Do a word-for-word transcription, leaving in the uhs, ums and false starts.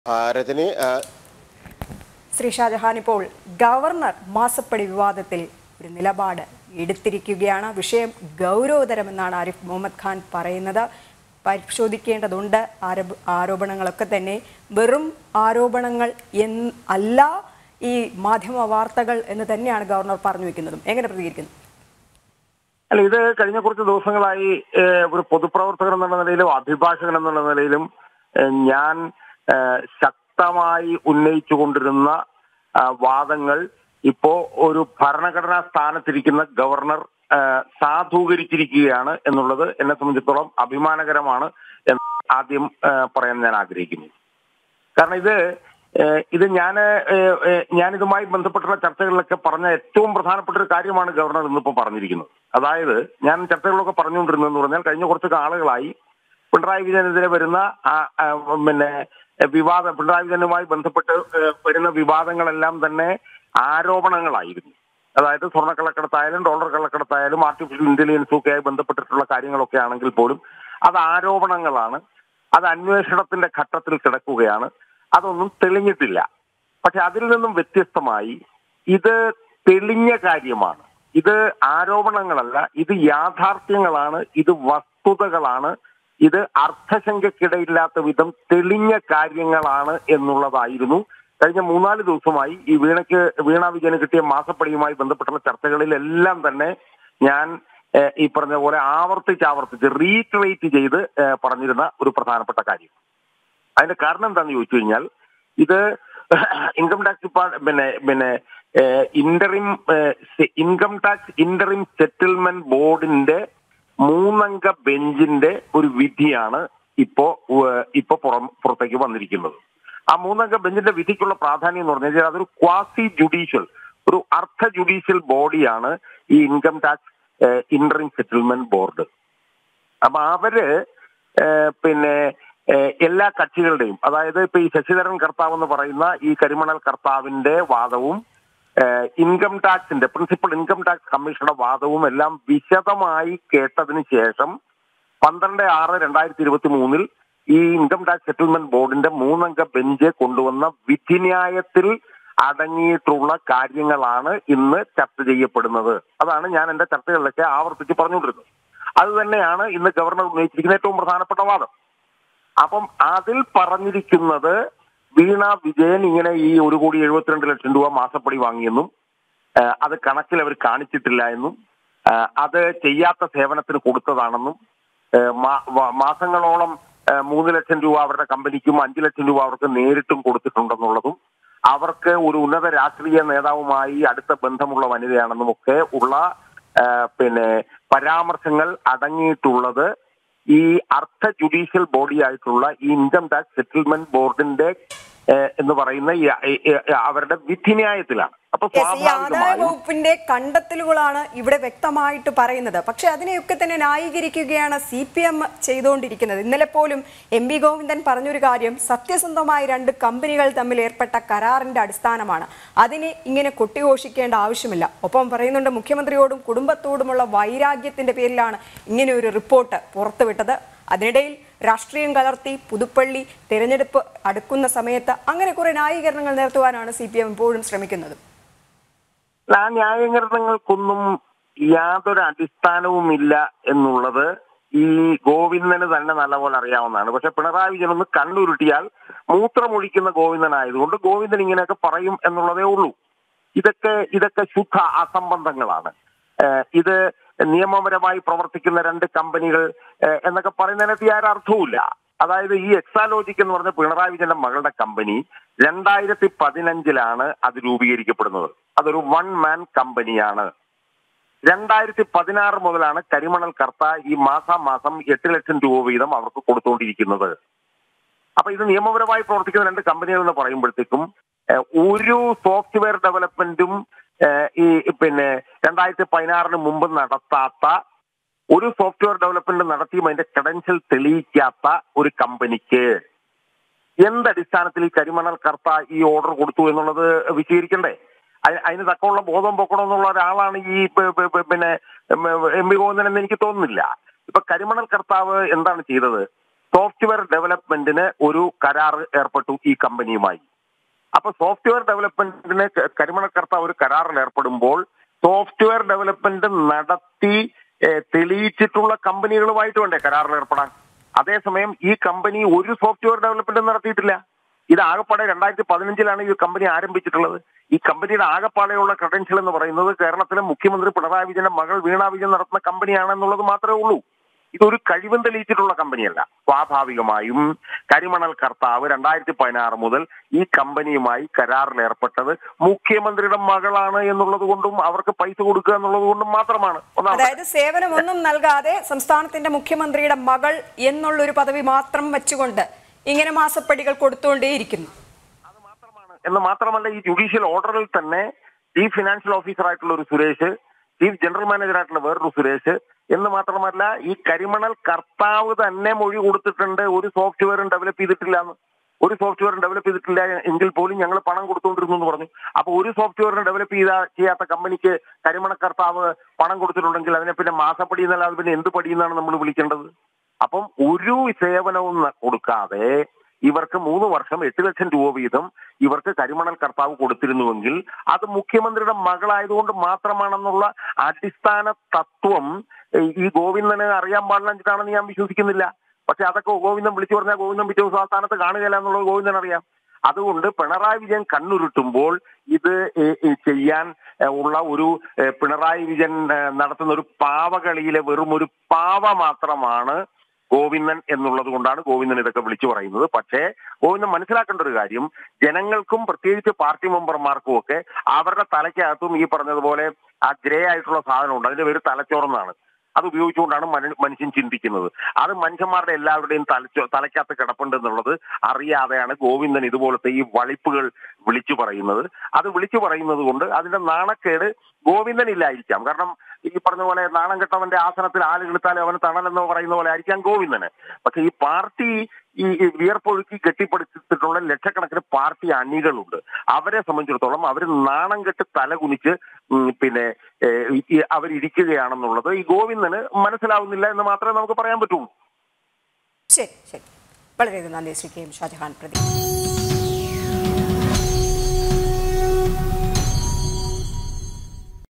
രജനി, ശ്രീ ഷാജഹാൻ ഇപ്പോൾ ഗവർണർ മാസപ്പടി വിവാദത്തിൽ ഒരു നിലപാട് എടുത്തിരിക്കുകയാണ്. വിഷയം ഗൗരവതരമെന്നാണ് ആരിഫ് മുഹമ്മദ് ഖാൻ പറയുന്നത്. പരിശോധിക്കേണ്ടതുണ്ട്. ആരോപണങ്ങളൊക്കെ തന്നെ വെറും ആരോപണങ്ങൾ എന്ന് അല്ല ഈ മാധ്യമ വാർത്തകൾ എന്ന് തന്നെയാണ് ഗവർണർ പറഞ്ഞു വെക്കുന്നതും. എങ്ങനെ പ്രതികരിക്കുന്നു? അല്ല, ഇത് കഴിഞ്ഞ കുറച്ച് ദിവസങ്ങളായി ഒരു പൊതുപ്രവർത്തകൻ എന്നുള്ള നിലയിലും അഭിഭാഷകൻ എന്നുള്ള നിലയിലും ഞാൻ ശക്തമായി ഉന്നയിച്ചു കൊണ്ടിരുന്ന വാദങ്ങൾ ഇപ്പോ ഒരു ഭരണഘടനാ സ്ഥാനത്തിരിക്കുന്ന ഗവർണർ സാധൂകരിച്ചിരിക്കുകയാണ് എന്നുള്ളത് എന്നെ സംബന്ധിച്ചിടത്തോളം അഭിമാനകരമാണ് എന്ന് ആദ്യം പറയാൻ ഞാൻ ആഗ്രഹിക്കുന്നു. കാരണം ഇത് ഇത് ഞാൻ ഞാനിതുമായി ബന്ധപ്പെട്ടുള്ള ചർച്ചകളിലൊക്കെ പറഞ്ഞ ഏറ്റവും പ്രധാനപ്പെട്ട ഒരു കാര്യമാണ് ഗവർണർ ഇന്നിപ്പോൾ പറഞ്ഞിരിക്കുന്നത്. അതായത് ഞാൻ ചർച്ചകളൊക്കെ പറഞ്ഞുകൊണ്ടിരുന്നതെന്ന് പറഞ്ഞാൽ കഴിഞ്ഞ കുറച്ച് കാലങ്ങളായി പിണറായി വിജയനെതിരെ വരുന്ന പിന്നെ വിവാദ പിണറായി വിജയനുമായി ബന്ധപ്പെട്ട് വരുന്ന വിവാദങ്ങളെല്ലാം തന്നെ ആരോപണങ്ങളായിരുന്നു. അതായത് സ്വർണ്ണക്കള്ളക്കടത്തായാലും ഡോളർ കള്ളക്കടത്തായാലും ആർട്ടിഫിഷ്യൽ ഇന്റലിജൻസും ഒക്കെ ആയി ബന്ധപ്പെട്ടിട്ടുള്ള കാര്യങ്ങളൊക്കെ ആണെങ്കിൽ പോലും അത് ആരോപണങ്ങളാണ്. അത് അന്വേഷണത്തിന്റെ ഘട്ടത്തിൽ കിടക്കുകയാണ്. അതൊന്നും തെളിഞ്ഞിട്ടില്ല. പക്ഷെ അതിൽ നിന്നും വ്യത്യസ്തമായി ഇത് തെളിഞ്ഞ കാര്യമാണ്. ഇത് ആരോപണങ്ങളല്ല, ഇത് യാഥാർത്ഥ്യങ്ങളാണ്, ഇത് വസ്തുതകളാണ്, ഇത് അർത്ഥശങ്കയ്ക്കിടയില്ലാത്ത വിധം തെളിഞ്ഞ കാര്യങ്ങളാണ് എന്നുള്ളതായിരുന്നു കഴിഞ്ഞ മൂന്നാല് ദിവസമായി ഈ വീണയ്ക്ക് വീണ വിജയന് കിട്ടിയ മാസപ്പടിയുമായി ബന്ധപ്പെട്ടുള്ള ചർച്ചകളിലെല്ലാം തന്നെ ഞാൻ ഈ പറഞ്ഞ പോലെ ആവർത്തിച്ച് ആവർത്തിച്ച് റീറ്ററേറ്റ് ചെയ്ത് പറഞ്ഞിരുന്ന ഒരു പ്രധാനപ്പെട്ട കാര്യം. അതിന്റെ കാരണം എന്താണെന്ന് ചോദിച്ചു കഴിഞ്ഞാൽ, ഇത് ഇൻകം ടാക്സ് ഡിപ്പാർട്ട് പിന്നെ പിന്നെ interim income tax interim settlement ബോർഡിന്റെ മൂന്നംഗ ബെഞ്ചിന്റെ ഒരു വിധിയാണ് ഇപ്പോ ഇപ്പൊ പുറം പുറത്തേക്ക് വന്നിരിക്കുന്നത്. ആ മൂന്നംഗ ബെഞ്ചിന്റെ വിധിക്കുള്ള പ്രാധാന്യം എന്ന് പറഞ്ഞാൽ അതൊരു ക്വാസി ജുഡീഷ്യൽ, ഒരു അർദ്ധ ജുഡീഷ്യൽ ബോഡിയാണ് ഈ income tax interim settlement board. അപ്പൊ അവര് പിന്നെ എല്ലാ കക്ഷികളുടെയും, അതായത് ഇപ്പൊ ഈ ശശിധരൻ കർത്താവ് എന്ന് പറയുന്ന ഈ കരിമണൽ കർത്താവിന്റെ വാദവും ഇൻകം ടാക്സിന്റെ പ്രിൻസിപ്പൽ ഇൻകം ടാക്സ് കമ്മീഷന്റെ വാദവും എല്ലാം വിശദമായി കേട്ടതിന് ശേഷം പന്ത്രണ്ട് ആറ് രണ്ടായിരത്തി ഇരുപത്തി മൂന്നിൽ ഈ ഇൻകം ടാക്സ് സെറ്റിൽമെന്റ് ബോർഡിന്റെ മൂന്നംഗ ബെഞ്ച് കൊണ്ടുവന്ന വിധിന്യായത്തിൽ അടങ്ങിയിട്ടുള്ള കാര്യങ്ങളാണ് ഇന്ന് ചർച്ച ചെയ്യപ്പെടുന്നത്. അതാണ് ഞാൻ എന്റെ ചർച്ചകളിലൊക്കെ ആവർത്തിച്ച് പറഞ്ഞുകൊണ്ടിരുന്നത്. അത് തന്നെയാണ് ഇന്ന് ഗവർണർ ഉന്നയിച്ചിരിക്കുന്ന ഏറ്റവും പ്രധാനപ്പെട്ട വാദം. അപ്പം അതിൽ പറഞ്ഞിരിക്കുന്നത് വീണ വിജയൻ ഇങ്ങനെ ഈ ഒരു കോടി എഴുപത്തിരണ്ട് ലക്ഷം രൂപ മാസപ്പടി വാങ്ങിയെന്നും അത് കണക്കിൽ അവർ കാണിച്ചിട്ടില്ല എന്നും അത് ചെയ്യാത്ത സേവനത്തിന് കൊടുത്തതാണെന്നും മാസങ്ങളോളം മൂന്ന് ലക്ഷം രൂപ അവരുടെ കമ്പനിക്കും അഞ്ചു ലക്ഷം രൂപ അവർക്ക് നേരിട്ടും കൊടുത്തിട്ടുണ്ടെന്നുള്ളതും അവർക്ക് ഒരു ഉന്നത രാഷ്ട്രീയ നേതാവുമായി അടുത്ത ബന്ധമുള്ള വനിതയാണെന്നും ഒക്കെ ഉള്ള പിന്നെ പരാമർശങ്ങൾ അടങ്ങിയിട്ടുള്ളത് ഈ അർദ്ധ ജുഡീഷ്യൽ ബോഡി ആയിട്ടുള്ള ഈ ഇൻകം ടാക്സ് സെറ്റിൽമെന്റ് ബോർഡിന്റെ എന്ന് പറയുന്ന അവരുടെ വിധിന്യായത്തിലാണ്. അപ്പൊ ആദായ വകുപ്പിന്റെ കണ്ടെത്തലുകളാണ് ഇവിടെ വ്യക്തമായിട്ട് പറയുന്നത്. പക്ഷെ അതിനെയൊക്കെ തന്നെ ന്യായീകരിക്കുകയാണ് സി പി എം ചെയ്തുകൊണ്ടിരിക്കുന്നത്. ഇന്നലെ പോലും എം വി ഗോവിന്ദൻ പറഞ്ഞൊരു കാര്യം സത്യസന്ധമായ രണ്ട് കമ്പനികൾ തമ്മിൽ ഏർപ്പെട്ട കരാറിന്റെ അടിസ്ഥാനമാണ്, അതിനെ ഇങ്ങനെ കൊട്ടിഘോഷിക്കേണ്ട ആവശ്യമില്ല. ഒപ്പം പറയുന്നുണ്ട് മുഖ്യമന്ത്രിയോടും കുടുംബത്തോടുമുള്ള വൈരാഗ്യത്തിന്റെ പേരിലാണ് ഇങ്ങനെ ഒരു റിപ്പോർട്ട് പുറത്തുവിട്ടത്. അതിനിടയിൽ രാഷ്ട്രീയം കലർത്തി പുതുപ്പള്ളി തെരഞ്ഞെടുപ്പ് അടുക്കുന്ന സമയത്ത് അങ്ങനെ കുറെ ന്യായീകരണങ്ങൾ നിരത്തുവാനാണ് സി പി എം ഇപ്പോഴും ശ്രമിക്കുന്നത്. ആ ന്യായീകരണങ്ങൾക്കൊന്നും യാതൊരു അടിസ്ഥാനവുമില്ല എന്നുള്ളത് ഈ ഗോവിന്ദന് തന്നെ നല്ലപോലെ അറിയാവുന്നതാണ്. പക്ഷെ പിണറായി വിജയൻ ഒന്ന് കണ്ണുരുട്ടിയാൽ മൂത്രമൊഴിക്കുന്ന ഗോവിന്ദനായതുകൊണ്ട് ഗോവിന്ദൻ ഇങ്ങനെയൊക്കെ പറയും എന്നുള്ളതേ ഉള്ളൂ. ഇതൊക്കെ ഇതൊക്കെ ശുദ്ധ അസംബന്ധങ്ങളാണ്. ഇത് നിയമപരമായി പ്രവർത്തിക്കുന്ന രണ്ട് കമ്പനികൾ എന്നൊക്കെ പറയുന്നതിനകത്ത് യാതൊരു അർത്ഥവുമില്ല. അതായത് ഈ എക്സാലോജിക് എന്ന് പറഞ്ഞ പിണറായി വിജയന്റെ മകളുടെ കമ്പനി രണ്ടായിരത്തി പതിനഞ്ചിലാണ് അത് രൂപീകരിക്കപ്പെടുന്നത്. അതൊരു വൺ മാൻ കമ്പനിയാണ്. രണ്ടായിരത്തി പതിനാറ് മുതലാണ് കരിമണൽ കർത്ത ഈ മാസം മാസം എട്ട് ലക്ഷം രൂപ വീതം അവർക്ക് കൊടുത്തുകൊണ്ടിരിക്കുന്നത്. അപ്പൊ ഇത് നിയമപരമായി പ്രവർത്തിക്കുന്ന രണ്ട് കമ്പനികൾ എന്ന് പറയുമ്പോഴത്തേക്കും ഒരു സോഫ്റ്റ്വെയർ ഡെവലപ്മെന്റും ഈ പിന്നെ രണ്ടായിരത്തി പതിനാറിന് മുമ്പ് നടത്താത്ത ഒരു സോഫ്റ്റ്വെയർ ഡെവലപ്മെന്റ് നടത്തിയും അതിന്റെ ക്രെഡൻഷ്യൽ തെളിയിക്കാത്ത ഒരു കമ്പനിക്ക് എന്തടിസ്ഥാനത്തിൽ ഈ കരിമണൽ കർത്ത ഈ ഓർഡർ കൊടുത്തു എന്നുള്ളത് വിശദീകരിക്കണ്ടേ? അതിന് തക്കമുള്ള ബോധം പൊക്കണം എന്നുള്ള ഒരാളാണ് ഈ പിന്നെ എം വി ഗോവിന്ദൻ എന്ന് എനിക്ക് തോന്നുന്നില്ല. ഇപ്പൊ കരിമണൽ കർത്താവ് എന്താണ് ചെയ്തത്? സോഫ്റ്റ്വെയർ ഡെവലപ്മെന്റിന് ഒരു കരാർ ഏർപ്പെട്ടു ഈ കമ്പനിയുമായി. അപ്പൊ സോഫ്റ്റ്വെയർ ഡെവലപ്മെന്റിന് കരിമണൽ കർത്താവ് ഒരു കരാറിൽ ഏർപ്പെടുമ്പോൾ സോഫ്റ്റ്വെയർ ഡെവലപ്മെന്റ് നടത്തി തെളിയിച്ചിട്ടുള്ള കമ്പനികളുമായിട്ട് വേണ്ടേ കരാറിൽ ഏർപ്പെടാൻ? അതേസമയം ഈ കമ്പനി ഒരു സോഫ്റ്റ്വെയർ ഡെവലപ്മെന്റ് നടത്തിയിട്ടില്ല. ഇത് ആകപ്പാടെ രണ്ടായിരത്തി പതിനഞ്ചിലാണ് ഈ കമ്പനി ആരംഭിച്ചിട്ടുള്ളത്. ഈ കമ്പനിയുടെ ആകപ്പാടെയുള്ള ക്രെഡൻഷ്യൽ എന്ന് പറയുന്നത് കേരളത്തിലെ മുഖ്യമന്ത്രി പിണറായി വിജയന്റെ മകൾ വീണ വിജയൻ നടത്തുന്ന കമ്പനിയാണെന്നുള്ളത് മാത്രമേ ഉള്ളൂ. ഇതൊരു കഴിവും തെളിയിച്ചിട്ടുള്ള കമ്പനിയല്ല. സ്വാഭാവികമായും കരിമണൽ കർത്താവ് രണ്ടായിരത്തി പതിനാറ് മുതൽ ഈ കമ്പനിയുമായി കരാറിൽ ഏർപ്പെട്ടത് മുഖ്യമന്ത്രിയുടെ മകളാണ് എന്നുള്ളത് കൊണ്ടും അവർക്ക് പൈസ കൊടുക്കുക എന്നുള്ളത് കൊണ്ടും മാത്രമാണ്. അതായത് സേവനമൊന്നും നൽകാതെ സംസ്ഥാനത്തിന്റെ മുഖ്യമന്ത്രിയുടെ മകൾ എന്നുള്ളൊരു പദവി മാത്രം വെച്ചുകൊണ്ട് ഇങ്ങനെ മാസപ്പടികൾ കൊടുത്തുകൊണ്ടേയിരിക്കുന്നു. അത് മാത്രമാണ് എന്ന് മാത്രമല്ല, ഈ ജുഡീഷ്യൽ ഓർഡറിൽ തന്നെ ചീഫ് ഫിനാൻഷ്യൽ ഓഫീസർ ആയിട്ടുള്ള ഒരു സുരേഷ്, ചീഫ് ജനറൽ മാനേജർ ആയിട്ടുള്ള വേറൊരു സുരേഷ് എന്ന് മാത്രമല്ല ഈ കരിമണൽ കർത്താവ് തന്നെ മൊഴി കൊടുത്തിട്ടുണ്ട് ഒരു സോഫ്റ്റ്വെയറും ഡെവലപ്പ് ചെയ്തിട്ടില്ല എന്ന്. ഒരു സോഫ്റ്റ്വെയറും ഡെവലപ്പ് ചെയ്തിട്ടില്ല എങ്കിൽ പോലും ഞങ്ങൾ പണം കൊടുത്തുകൊണ്ടിരുന്നു എന്ന് പറഞ്ഞു. അപ്പൊ ഒരു സോഫ്റ്റ്വെയറിന് ഡെവലപ്പ് ചെയ്ത ചെയ്യാത്ത കമ്പനിക്ക് കരിമണൽ കർത്താവ് പണം കൊടുത്തിട്ടുണ്ടെങ്കിൽ അതിനെ പിന്നെ മാസപ്പടി എന്നല്ലാതെ പിന്നെ എന്ത് പടിയെന്നാണ് നമ്മൾ വിളിക്കേണ്ടത്? അപ്പം ഒരു സേവനവും കൊടുക്കാതെ ഇവർക്ക് മൂന്ന് വർഷം എട്ട് ലക്ഷം രൂപ വീതം ഇവർക്ക് കരിമണൽ കർത്താവ് കൊടുത്തിരുന്നുവെങ്കിൽ അത് മുഖ്യമന്ത്രിയുടെ മകളായതുകൊണ്ട് മാത്രമാണെന്നുള്ള അടിസ്ഥാന തത്വം ഈ ഗോവിന്ദന് അറിയാൻ പാടില്ലെന്നിട്ടാണെന്ന് ഞാൻ വിശ്വസിക്കുന്നില്ല. പക്ഷെ അതൊക്കെ ഗോവിന്ദൻ വിളിച്ചു പറഞ്ഞാൽ ഗോവിന്ദൻ പിറ്റേ ദിവസം ആ സ്ഥാനത്ത് കാണുകയില്ല എന്നുള്ളത് ഗോവിന്ദൻ അറിയാം. അതുകൊണ്ട് പിണറായി വിജയൻ കണ്ണുരുട്ടുമ്പോൾ ഇത് ചെയ്യാൻ ഉള്ള ഒരു പിണറായി വിജയൻ നടത്തുന്ന ഒരു പാവകളിയിലെ വെറും ഒരു പാവ മാത്രമാണ് ഗോവിന്ദൻ എന്നുള്ളത് കൊണ്ടാണ് ഗോവിന്ദൻ ഇതൊക്കെ വിളിച്ചു പറയുന്നത്. പക്ഷേ ഗോവിന്ദൻ മനസ്സിലാക്കേണ്ട ഒരു കാര്യം, ജനങ്ങൾക്കും പ്രത്യേകിച്ച് പാർട്ടി മെമ്പർമാർക്കും ഒക്കെ അവരുടെ തലയ്ക്കകത്തും ഈ പറഞ്ഞതുപോലെ ആ ഗ്രേ ആയിട്ടുള്ള സാധനമുണ്ട്, അതിന്റെ പേര് തലച്ചോറെന്നാണ്. അത് ഉപയോഗിച്ചുകൊണ്ടാണ് മനുഷ്യൻ ചിന്തിക്കുന്നത്. അത് മനുഷ്യന്മാരുടെ എല്ലാവരുടെയും തലച്ചോ തലയ്ക്കകത്ത് കിടപ്പുണ്ട് എന്നുള്ളത് അറിയാതെയാണ് ഗോവിന്ദൻ ഇതുപോലത്തെ ഈ വളിപ്പുകൾ വിളിച്ചു പറയുന്നത്. അത് വിളിച്ചു പറയുന്നത് കൊണ്ട് അതിന്റെ നാണക്കേട് ഗോവിന്ദൻ ഇല്ലായിരിക്കാം. കാരണം ഈ പറഞ്ഞ പോലെ നാണം കെട്ടവന്റെ ആസനത്തിൽ ആല് കിളുത്താൽ അവന് തണലെന്ന് പറയുന്ന പോലെ ആയിരിക്കാം ഗോവിന്ദന്. പക്ഷെ ഈ പാർട്ടി ഈ വിയർപ്പൊഴുക്കി കെട്ടിപ്പടുത്തിട്ടുള്ള ലക്ഷക്കണക്കിന് പാർട്ടി അണികളുണ്ട്. അവരെ സംബന്ധിച്ചിടത്തോളം അവർ നാണം കെട്ട് തലകുനിച്ച് പിന്നെ അവരിയ്ക്കുകയാണെന്നുള്ളത് ഈ ഗോവിന്ദന് മനസ്സിലാവുന്നില്ല എന്ന് മാത്രമേ നമുക്ക് പറയാൻ പറ്റുള്ളൂ. ശരി ശരി വളരെ നന്ദി ശ്രീ കെ എം ഷാജഹാൻ പ്രതി.